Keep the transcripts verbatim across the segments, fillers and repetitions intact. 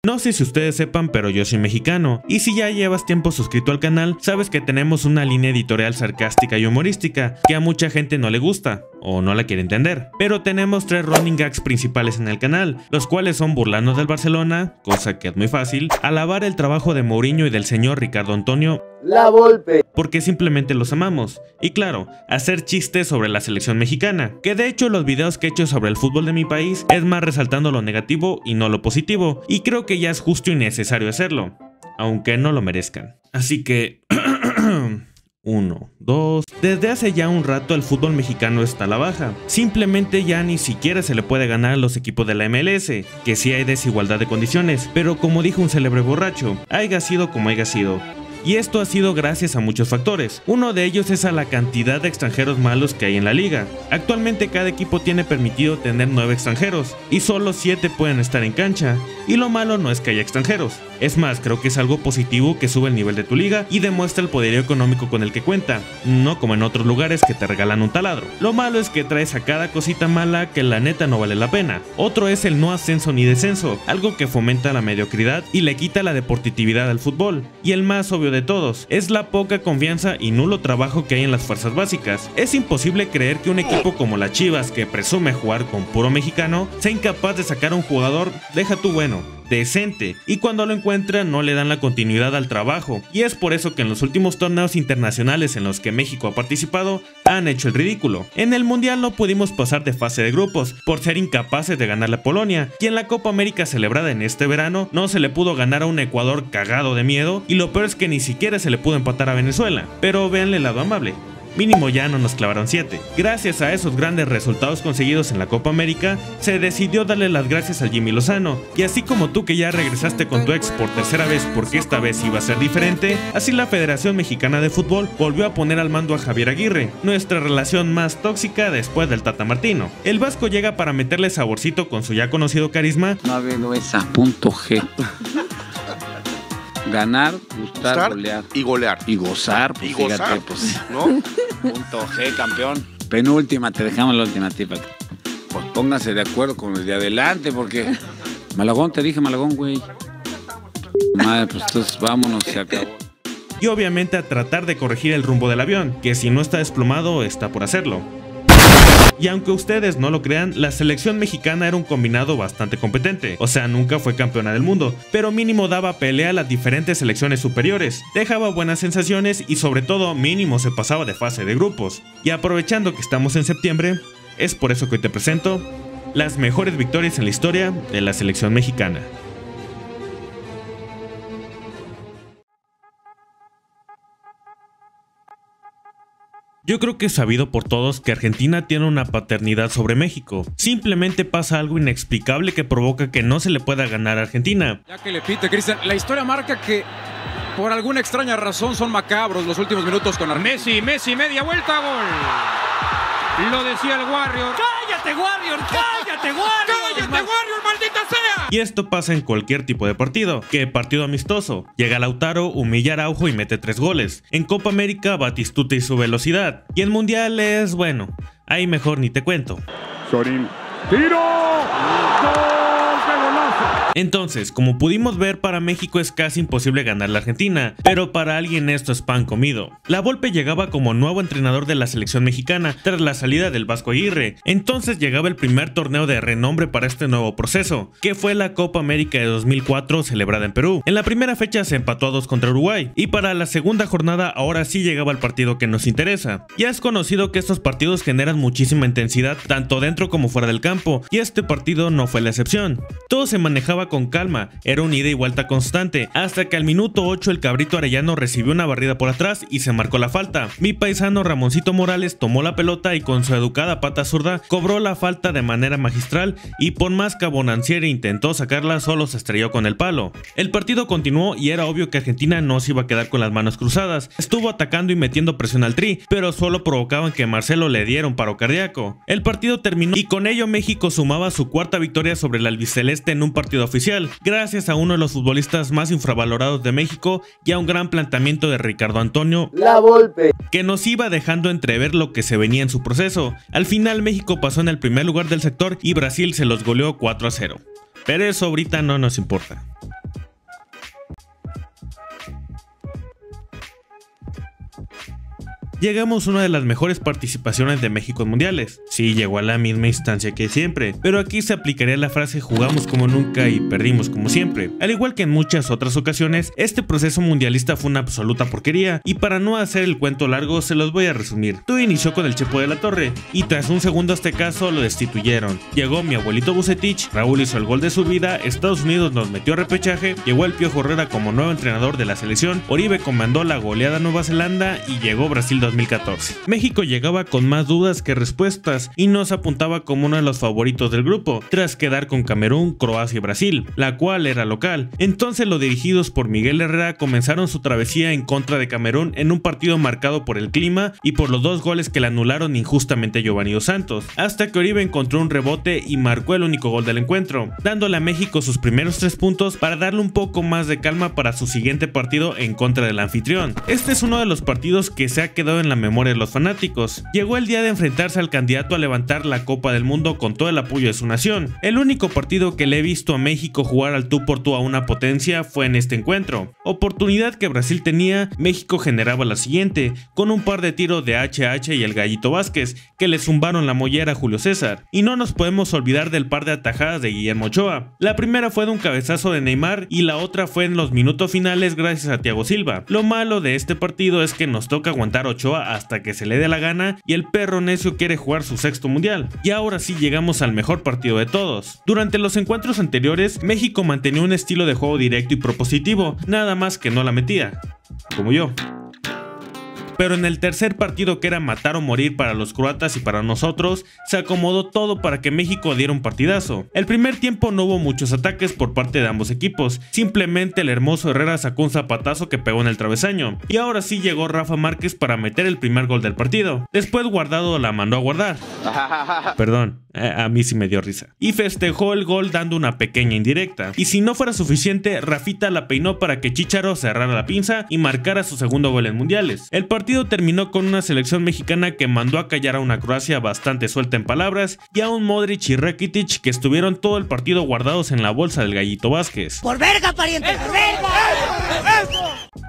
No sé si ustedes sepan, pero yo soy mexicano, y si ya llevas tiempo suscrito al canal, sabes que tenemos una línea editorial sarcástica y humorística, que a mucha gente no le gusta, o no la quiere entender. Pero tenemos tres running gags principales en el canal, los cuales son burlarnos del Barcelona, cosa que es muy fácil, alabar el trabajo de Mourinho y del señor Ricardo Antonio La Volpe, porque simplemente los amamos, y claro, hacer chistes sobre la selección mexicana, que de hecho los videos que he hecho sobre el fútbol de mi país es más resaltando lo negativo y no lo positivo, y creo que ya es justo y necesario hacerlo, aunque no lo merezcan. Así que... Uno, dos... Desde hace ya un rato el fútbol mexicano está a la baja. Simplemente ya ni siquiera se le puede ganar a los equipos de la M L S, que sí hay desigualdad de condiciones, pero como dijo un célebre borracho, haya sido como haya sido. Y esto ha sido gracias a muchos factores. Uno de ellos es a la cantidad de extranjeros malos que hay en la liga. Actualmente cada equipo tiene permitido tener nueve extranjeros, y solo siete pueden estar en cancha. Y lo malo no es que haya extranjeros. Es más, creo que es algo positivo que sube el nivel de tu liga y demuestra el poderío económico con el que cuenta, no como en otros lugares que te regalan un taladro. Lo malo es que traes a cada cosita mala que la neta no vale la pena. Otro es el no ascenso ni descenso, algo que fomenta la mediocridad y le quita la deportividad al fútbol. Y el más obvio de todos, es la poca confianza y nulo trabajo que hay en las fuerzas básicas. Es imposible creer que un equipo como las Chivas, que presume jugar con puro mexicano, sea incapaz de sacar a un jugador, deja tú bueno, decente, y cuando lo encuentran no le dan la continuidad al trabajo, y es por eso que en los últimos torneos internacionales en los que México ha participado, han hecho el ridículo. En el Mundial no pudimos pasar de fase de grupos, por ser incapaces de ganarle a Polonia, y en la Copa América celebrada en este verano, no se le pudo ganar a un Ecuador cagado de miedo, y lo peor es que ni siquiera se le pudo empatar a Venezuela, pero véanle el lado amable. Mínimo ya no nos clavaron siete. Gracias a esos grandes resultados conseguidos en la Copa América, se decidió darle las gracias al Jimmy Lozano, y así como tú que ya regresaste con tu ex por tercera vez porque esta vez iba a ser diferente, así la Federación Mexicana de Fútbol volvió a poner al mando a Javier Aguirre, nuestra relación más tóxica después del Tata Martino. El Vasco llega para meterle saborcito con su ya conocido carisma. No ha habido esa. Punto G. Ganar, gustar, Gustar golear. y golear. Y gozar, pues Y fíjate, gozar, pues. ¿no? Punto G, campeón. Penúltima, te dejamos la última tipa. Pues pónganse de acuerdo con el de adelante, porque... Malagón, te dije Malagón, güey. Madre, pues entonces vámonos, se acabó. Y obviamente a tratar de corregir el rumbo del avión, que si no está desplomado, está por hacerlo. Y aunque ustedes no lo crean, la selección mexicana era un combinado bastante competente, o sea, nunca fue campeona del mundo, pero mínimo daba pelea a las diferentes selecciones superiores, dejaba buenas sensaciones y sobre todo mínimo se pasaba de fase de grupos. Y aprovechando que estamos en septiembre, es por eso que hoy te presento las mejores victorias en la historia de la selección mexicana. Yo creo que es sabido por todos que Argentina tiene una paternidad sobre México. Simplemente pasa algo inexplicable que provoca que no se le pueda ganar a Argentina. Ya que le pite, Cristian, la historia marca que por alguna extraña razón son macabros los últimos minutos con Argentina. Messi, Messi, media vuelta, gol. Lo decía el Warrior. ¡Cállate, Warrior! ¡Cállate, Warrior! ¡Cállate, Warrior, maldita sea! Y esto pasa en cualquier tipo de partido, que partido amistoso. Llega Lautaro, humilla a Araujo y mete tres goles. En Copa América, Batistuta y su velocidad. Y en Mundiales, bueno, ahí mejor ni te cuento. Sorín. ¡Tiro! ¡Gol! ¡Qué golazo! Entonces, como pudimos ver, para México es casi imposible ganar la Argentina, pero para alguien esto es pan comido. La Volpe llegaba como nuevo entrenador de la selección mexicana tras la salida del Vasco Aguirre, entonces llegaba el primer torneo de renombre para este nuevo proceso, que fue la Copa América de dos mil cuatro celebrada en Perú. En la primera fecha se empató a dos contra Uruguay, y para la segunda jornada ahora sí llegaba el partido que nos interesa. Ya es conocido que estos partidos generan muchísima intensidad tanto dentro como fuera del campo, y este partido no fue la excepción. Todo se manejaba con calma, era un ida y vuelta constante, hasta que al minuto ocho el Cabrito Arellano recibió una barrida por atrás y se marcó la falta. Mi paisano Ramoncito Morales tomó la pelota y con su educada pata zurda cobró la falta de manera magistral, y por más que Bonancieri intentó sacarla, solo se estrelló con el palo. El partido continuó y era obvio que Argentina no se iba a quedar con las manos cruzadas. Estuvo atacando y metiendo presión al Tri, pero solo provocaban que Marcelo le diera un paro cardíaco. El partido terminó y con ello México sumaba su cuarta victoria sobre el albiceleste en un partido oficial, gracias a uno de los futbolistas más infravalorados de México y a un gran planteamiento de Ricardo Antonio La Volpe, que nos iba dejando entrever lo que se venía en su proceso. Al final México pasó en el primer lugar del sector y Brasil se los goleó cuatro a cero. Pero eso ahorita no nos importa. llegamos a una de las mejores participaciones de México en mundiales. Sí, llegó a la misma instancia que siempre, pero aquí se aplicaría la frase jugamos como nunca y perdimos como siempre. Al igual que en muchas otras ocasiones, este proceso mundialista fue una absoluta porquería, y para no hacer el cuento largo se los voy a resumir. Todo inició con el Chepo de la Torre, y tras un segundo aztecaso lo destituyeron. Llegó mi abuelito Vucetich, Raúl hizo el gol de su vida, Estados Unidos nos metió a repechaje, llegó el Piojo Herrera como nuevo entrenador de la selección, Oribe comandó la goleada a Nueva Zelanda y llegó Brasil dos mil catorce. México llegaba con más dudas que respuestas y nos apuntaba como uno de los favoritos del grupo, tras quedar con Camerún, Croacia y Brasil, la cual era local. Entonces los dirigidos por Miguel Herrera comenzaron su travesía en contra de Camerún en un partido marcado por el clima y por los dos goles que le anularon injustamente a Giovanni Dos Santos, hasta que Oribe encontró un rebote y marcó el único gol del encuentro, dándole a México sus primeros tres puntos para darle un poco más de calma para su siguiente partido en contra del anfitrión. Este es uno de los partidos que se ha quedado en la memoria de los fanáticos. Llegó el día de enfrentarse al candidato a levantar la Copa del Mundo con todo el apoyo de su nación. El único partido que le he visto a México jugar al tú por tú a una potencia fue en este encuentro. Oportunidad que Brasil tenía, México generaba la siguiente, con un par de tiros de H H y el Gallito Vázquez, que le zumbaron la mollera a Julio César. Y no nos podemos olvidar del par de atajadas de Guillermo Ochoa. La primera fue de un cabezazo de Neymar y la otra fue en los minutos finales gracias a Thiago Silva. Lo malo de este partido es que nos toca aguantar a Ochoa hasta que se le dé la gana y el perro necio quiere jugar su sexto mundial. Y ahora sí llegamos al mejor partido de todos. Durante los encuentros anteriores, México mantenía un estilo de juego directo y propositivo, nada más que no la metía. Como yo. Pero en el tercer partido, que era matar o morir para los croatas y para nosotros, se acomodó todo para que México diera un partidazo. El primer tiempo no hubo muchos ataques por parte de ambos equipos, simplemente el hermoso Herrera sacó un zapatazo que pegó en el travesaño, y ahora sí llegó Rafa Márquez para meter el primer gol del partido. Después Guardado la mandó a guardar. Perdón, a mí sí me dio risa. Y festejó el gol dando una pequeña indirecta. Y si no fuera suficiente, Rafita la peinó para que Chícharo cerrara la pinza y marcara su segundo gol en mundiales. El partido El partido terminó con una selección mexicana que mandó a callar a una Croacia bastante suelta en palabras y a un Modric y Rakitic que estuvieron todo el partido guardados en la bolsa del Gallito Vázquez. ¡Por verga, pariente! ¡Por verga! ¡Eso!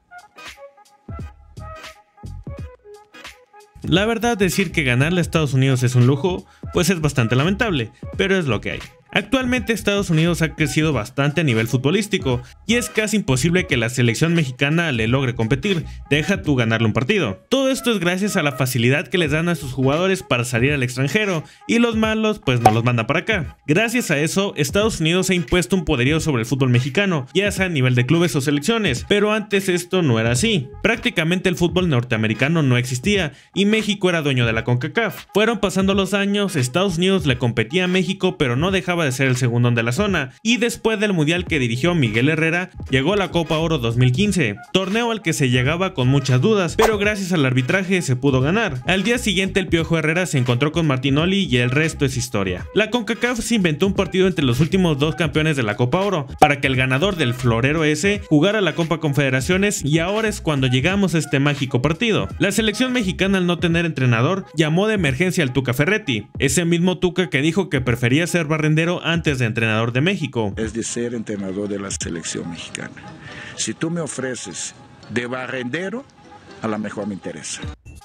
La verdad, decir que ganarle a Estados Unidos es un lujo, pues es bastante lamentable, pero es lo que hay. Actualmente Estados Unidos ha crecido bastante a nivel futbolístico y es casi imposible que la selección mexicana le logre competir, deja tú ganarle un partido. Todo esto es gracias a la facilidad que les dan a sus jugadores para salir al extranjero y los malos pues no los mandan para acá. Gracias a eso, Estados Unidos ha impuesto un poderío sobre el fútbol mexicano, ya sea a nivel de clubes o selecciones, pero antes esto no era así. Prácticamente el fútbol norteamericano no existía y México era dueño de la CONCACAF. Fueron pasando los años, Estados Unidos le competía a México pero no dejaba de ser el segundo de la zona, y después del mundial que dirigió Miguel Herrera, llegó la Copa Oro dos mil quince, torneo al que se llegaba con muchas dudas, pero gracias al arbitraje se pudo ganar. Al día siguiente el Piojo Herrera se encontró con Martinoli y el resto es historia. La CONCACAF se inventó un partido entre los últimos dos campeones de la Copa Oro, para que el ganador del florero ese jugara la Copa Confederaciones, y ahora es cuando llegamos a este mágico partido. La selección mexicana, al no tener entrenador, llamó de emergencia al Tuca Ferretti, ese mismo Tuca que dijo que prefería ser barrendero antes de entrenador de México. Es de ser entrenador de la selección mexicana. Si tú me ofreces de barrendero, a lo mejor me interesa.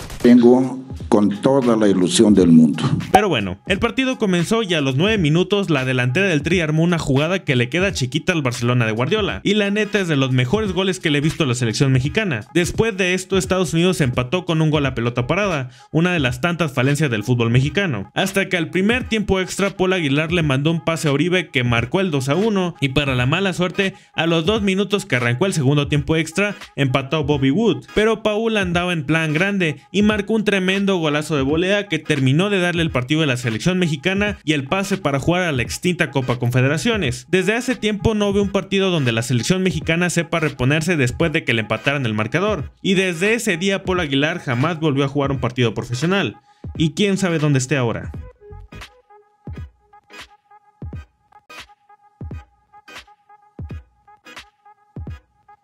Vengo con toda la ilusión del mundo. Pero bueno, el partido comenzó y a los nueve minutos la delantera del Tri armó una jugada que le queda chiquita al Barcelona de Guardiola, y la neta es de los mejores goles que le he visto a la selección mexicana. Después de esto, Estados Unidos empató con un gol a pelota parada, una de las tantas falencias del fútbol mexicano, hasta que al primer tiempo extra Paul Aguilar le mandó un pase a Oribe que marcó el dos a uno, y para la mala suerte, a los dos minutos que arrancó el segundo tiempo extra, empató Bobby Wood, pero Paul andaba en plan grande y marcó un tremendo golazo de volea que terminó de darle el partido a la selección mexicana y el pase para jugar a la extinta Copa Confederaciones. Desde hace tiempo no veo un partido donde la selección mexicana sepa reponerse después de que le empataran el marcador, y desde ese día Paul Aguilar jamás volvió a jugar un partido profesional, y quién sabe dónde esté ahora.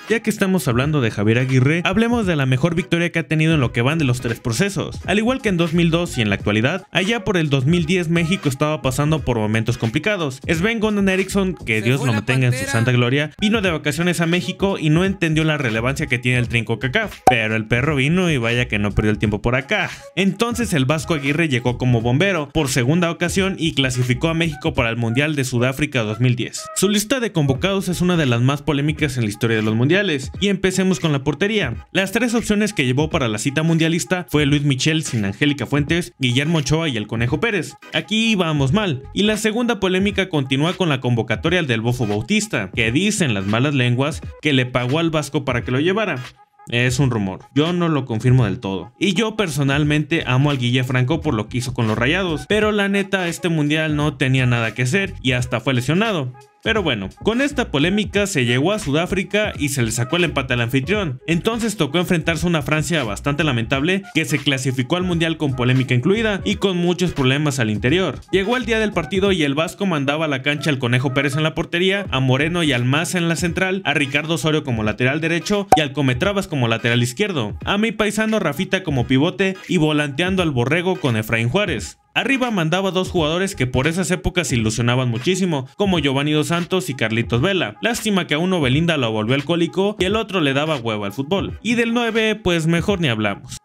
Ya que estamos hablando de Javier Aguirre, hablemos de la mejor victoria que ha tenido en lo que van de los tres procesos. Al igual que en dos mil dos y en la actualidad, allá por el dos mil diez México estaba pasando por momentos complicados. Sven-Goran Eriksson, que Dios lo mantenga en su santa gloria, vino de vacaciones a México y no entendió la relevancia que tiene el trinco CACAF, pero el perro vino y vaya que no perdió el tiempo por acá. Entonces el Vasco Aguirre llegó como bombero por segunda ocasión y clasificó a México para el Mundial de Sudáfrica dos mil diez. Su lista de convocados es una de las más polémicas en la historia de los mundiales. Y empecemos con la portería. Las tres opciones que llevó para la cita mundialista fue Luis Michel sin Angélica Fuentes, Guillermo Ochoa y el Conejo Pérez. Aquí vamos mal. Y la segunda polémica continúa con la convocatoria del Bofo Bautista, que dicen las malas lenguas que le pagó al Vasco para que lo llevara. Es un rumor, yo no lo confirmo del todo. Y yo personalmente amo al Guille Franco por lo que hizo con los Rayados, pero la neta este mundial no tenía nada que hacer y hasta fue lesionado. Pero bueno, con esta polémica se llegó a Sudáfrica y se le sacó el empate al anfitrión. Entonces tocó enfrentarse a una Francia bastante lamentable que se clasificó al mundial con polémica incluida y con muchos problemas al interior. Llegó el día del partido y el Vasco mandaba a la cancha al Conejo Pérez en la portería, a Moreno y al Maza en la central, a Ricardo Osorio como lateral derecho y al Cometrabas como lateral izquierdo, a mi paisano Rafita como pivote y volanteando al Borrego con Efraín Juárez. Arriba mandaba dos jugadores que por esas épocas se ilusionaban muchísimo, como Giovanni Dos Santos y Carlitos Vela. Lástima que a uno Belinda lo volvió alcohólico y el otro le daba huevo al fútbol. Y del nueve, pues mejor ni hablamos.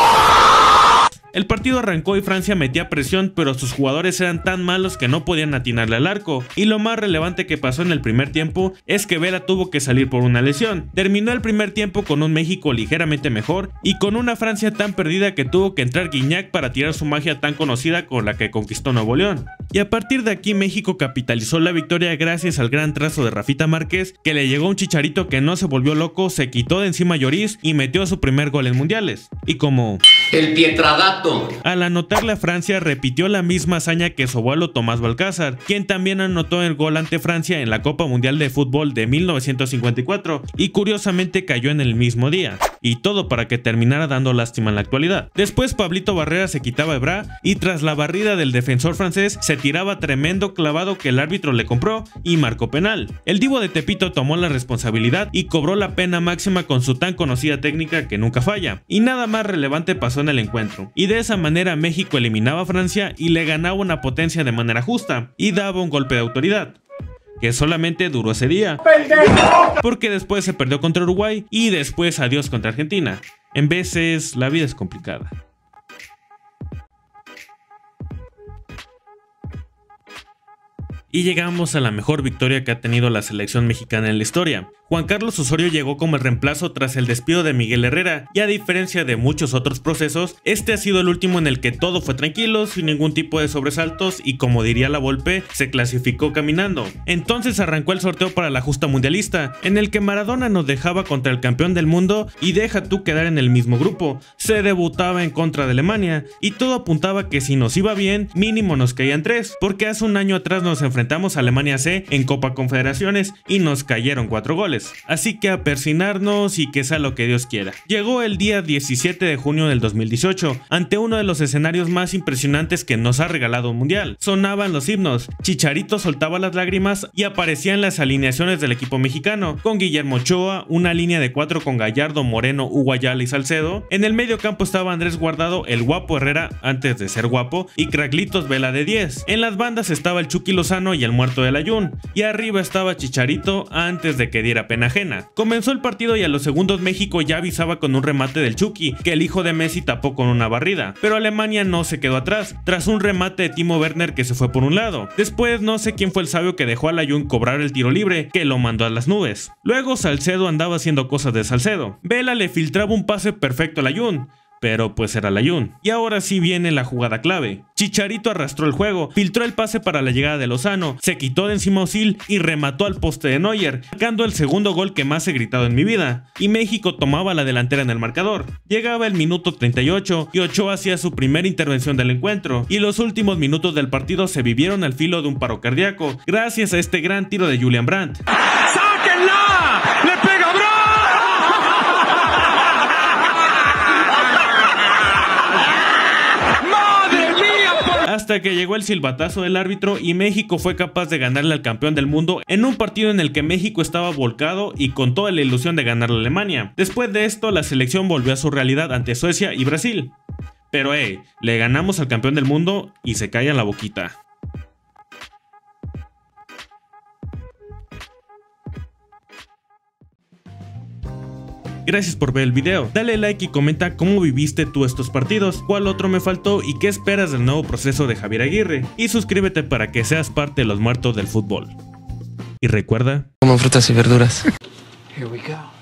El partido arrancó y Francia metía presión, pero sus jugadores eran tan malos que no podían atinarle al arco. Y lo más relevante que pasó en el primer tiempo es que Vela tuvo que salir por una lesión. Terminó el primer tiempo con un México ligeramente mejor y con una Francia tan perdida que tuvo que entrar Guignac para tirar su magia tan conocida con la que conquistó Nuevo León. Y a partir de aquí México capitalizó la victoria gracias al gran trazo de Rafita Márquez, que le llegó un Chicharito que no se volvió loco, se quitó de encima a Lloris y metió su primer gol en mundiales. Y como el Pietradato. Al anotarle a Francia repitió la misma hazaña que su abuelo Tomás Balcázar, quien también anotó el gol ante Francia en la Copa Mundial de Fútbol de mil novecientos cincuenta y cuatro y curiosamente cayó en el mismo día. Y todo para que terminara dando lástima en la actualidad. Después Pablito Barrera se quitaba el bra y tras la barrida del defensor francés se tiraba tremendo clavado que el árbitro le compró y marcó penal. El Divo de Tepito tomó la responsabilidad y cobró la pena máxima con su tan conocida técnica que nunca falla. Y nada más relevante pasó en el encuentro. Y de esa manera México eliminaba a Francia y le ganaba una potencia de manera justa y daba un golpe de autoridad, que solamente duró ese día, porque después se perdió contra Uruguay y después adiós contra Argentina. En veces la vida es complicada. Y llegamos a la mejor victoria que ha tenido la selección mexicana en la historia. Juan Carlos Osorio llegó como el reemplazo tras el despido de Miguel Herrera, y a diferencia de muchos otros procesos, este ha sido el último en el que todo fue tranquilo, sin ningún tipo de sobresaltos y, como diría la Volpe, se clasificó caminando. Entonces arrancó el sorteo para la justa mundialista, en el que Maradona nos dejaba contra el campeón del mundo y deja tú quedar en el mismo grupo. Se debutaba en contra de Alemania, y todo apuntaba que si nos iba bien, mínimo nos caían tres, porque hace un año atrás nos enfrentamos a Alemania C en Copa Confederaciones y nos cayeron cuatro goles. Así que a persinarnos y que sea lo que Dios quiera. Llegó el día diecisiete de junio del dos mil dieciocho, ante uno de los escenarios más impresionantes que nos ha regalado un mundial. Sonaban los himnos, Chicharito soltaba las lágrimas y aparecían las alineaciones del equipo mexicano, con Guillermo Ochoa, una línea de cuatro con Gallardo, Moreno, Hugo Ayala y Salcedo. En el medio campo estaba Andrés Guardado, el guapo Herrera antes de ser guapo, y Craglitos Vela de diez. En las bandas estaba el Chucky Lozano y el muerto del Ayun, y arriba estaba Chicharito antes de que diera pena ajena. Comenzó el partido y a los segundos México ya avisaba con un remate del Chucky, que el hijo de Messi tapó con una barrida, pero Alemania no se quedó atrás, tras un remate de Timo Werner que se fue por un lado. Después no sé quién fue el sabio que dejó al Ayun cobrar el tiro libre, que lo mandó a las nubes. Luego Salcedo andaba haciendo cosas de Salcedo. Vela le filtraba un pase perfecto al Ayun, pero pues era el Ayun. Y ahora sí viene la jugada clave. Chicharito arrastró el juego, filtró el pase para la llegada de Lozano, se quitó de encima a Özil y remató al poste de Neuer, marcando el segundo gol que más he gritado en mi vida. Y México tomaba la delantera en el marcador. Llegaba el minuto treinta y ocho y Ochoa hacía su primera intervención del encuentro, y los últimos minutos del partido se vivieron al filo de un paro cardíaco, gracias a este gran tiro de Julian Brandt. ¡Sáquenla! ¡Le pega Brandt! Hasta hasta que llegó el silbatazo del árbitro y México fue capaz de ganarle al campeón del mundo en un partido en el que México estaba volcado y con toda la ilusión de ganarle a Alemania. Después de esto, la selección volvió a su realidad ante Suecia y Brasil. Pero hey, le ganamos al campeón del mundo y se callan la boquita. Gracias por ver el video, dale like y comenta cómo viviste tú estos partidos, cuál otro me faltó y qué esperas del nuevo proceso de Javier Aguirre, y suscríbete para que seas parte de los muertos del fútbol. Y recuerda, como frutas y verduras. Here we go.